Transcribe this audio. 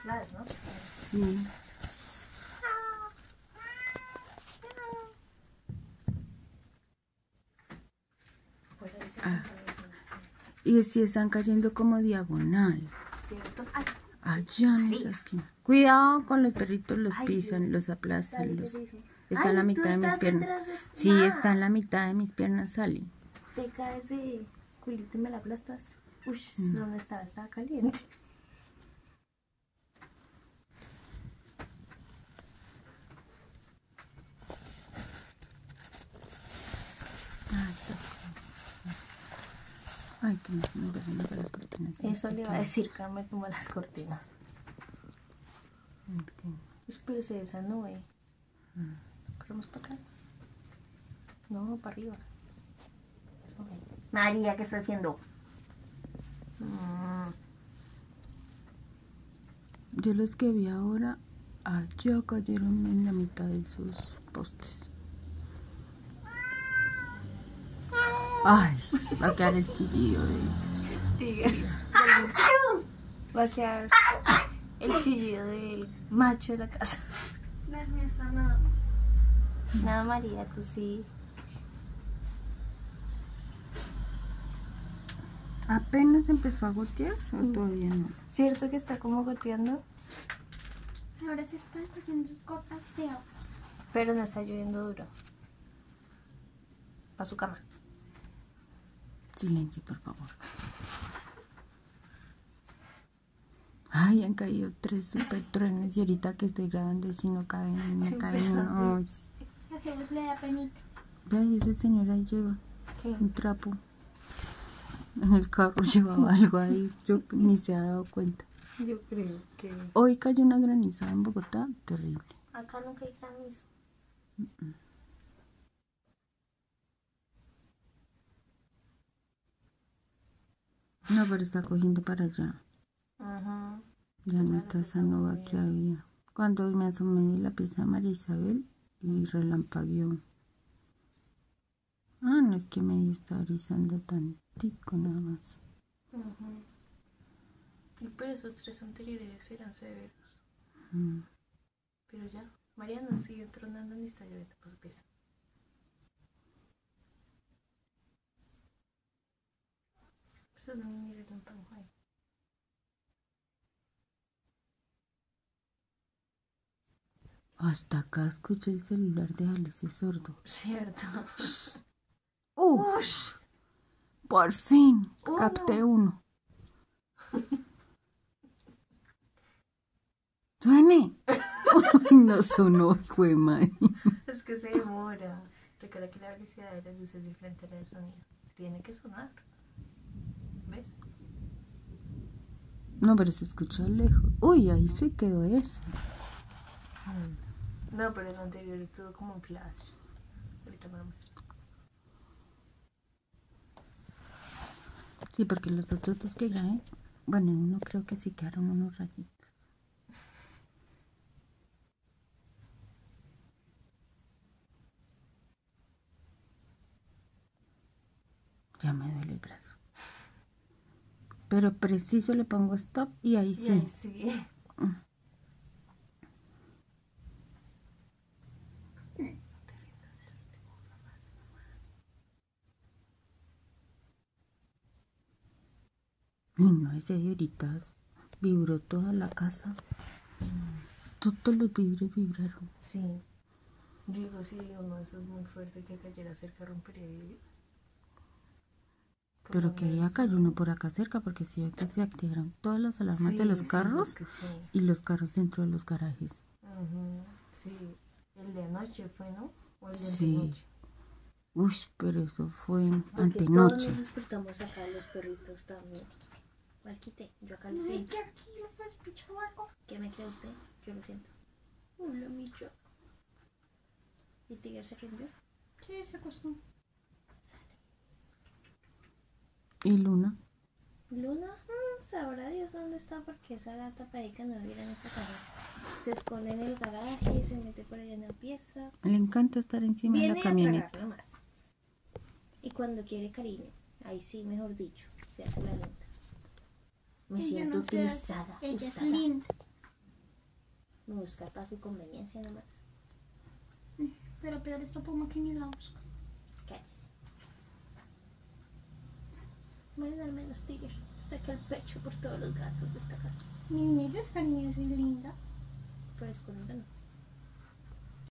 chifladas, ¿no? Sí. Y si están cayendo como diagonal. ¿Cierto? Allá en esa esquina. Cuidado con los perritos, los pisan, los aplastan. Está en la mitad de mis piernas. Sí, está en la mitad de mis piernas, Sally. Te caes de culito y me la aplastas. Uy, ¿dónde estaba? Estaba caliente. Ay, que no se me pasan las cortinas. Eso le iba a decir, Carmen, como las cortinas. Okay. Espérese esa nube. ¿Corremos para acá? No, para arriba. Eso. María, ¿qué está haciendo? Yo los que vi ahora, allá cayeron en la mitad de esos postes. Ay, va a quedar el chillido de... Tigre. Va a quedar el chillido del macho de la casa. No es nuestra nada. Nada, María, tú sí. ¿Apenas empezó a gotear o todavía no? ¿Cierto que está como goteando? Ahora se están cayendo gotas de agua. Pero no está lloviendo duro. Para su cama. Silencio, por favor. Ay, han caído 3 super truenes y ahorita que estoy grabando si no caen, me caen uno. Así vos le da penita. Ve, ese señor ahí lleva ¿Qué? un trapo. En el carro llevaba algo ahí, yo ni se ha dado cuenta. Yo creo que... Hoy cayó una granizada en Bogotá, terrible. Acá nunca hay granizo. No, pero está cogiendo para allá. Ajá. Ya no está esa nova que había. Cuando me asomé de la pieza de María Isabel y relampagueó. Ah, no es que me está brisando tantico nada más. Y pero esos 3 anteriores eran severos. Mm. Pero ya, María no sigue tronando ni está lloviendo por su pieza. Pues no me mire tan ahí. Hasta acá escuché el celular de Alice sordo. Cierto. ¡Uf! Por fin, Uno. capté uno. ¡Suene! Uy, no sonó, hijo de madre. Es que se demora. Recuerda que la velocidad de la luz es diferente a la del sonido. Tiene que sonar. ¿Ves? No, pero se escucha lejos. Uy, ahí se quedó ese. No, pero el anterior estuvo como un flash. Ahorita me lo muestro. Sí, porque los otros dos que grabé, bueno, no creo que sí quedaron unos rayitos. Ya me duele el brazo. Pero preciso le pongo stop y ahí sí. Y ahí sí. Y no, ese de ahorita vibró toda la casa. Todos los vidrios vibraron. Sí. Yo digo, si uno de esos muy fuerte que cayera cerca rompería vidrio. Pero que ya cayó uno por acá cerca, porque si ve que se activaron todas las alarmas Sí, de los sí, carros lo escuché. y los carros dentro de los garajes. Sí, el de anoche fue, ¿no? O el de Sí. antenoche. Uy, pero eso fue Porque antenoche. todos nos despertamos acá, los perritos también. ¿Cuál quité? Yo acá lo ¿Me siento. que aquí le puedes pichar algo? ¿Qué me cree usted? Yo lo siento. Hola, mi yo. ¿Y Tigre se rindió? Sí, se acostó. ¿Y Luna? Luna, sabrá Dios dónde está porque esa gata paica no viene en esta casa. Se esconde en el garaje, se mete por allá en la pieza. Le encanta estar encima de la camioneta. A tragar nomás. Y cuando quiere cariño, ahí sí, mejor dicho, se hace la lenta. Me Ella siento no se hace, utilizada, ella es usada. linda. Me busca para su conveniencia nomás. Pero peor esta puma que ni la busca. Cállese. Voy a darme los tigres. Saca el pecho por todos los gatos de esta casa. Mi niña es cariñosa y linda. Pero escondido no.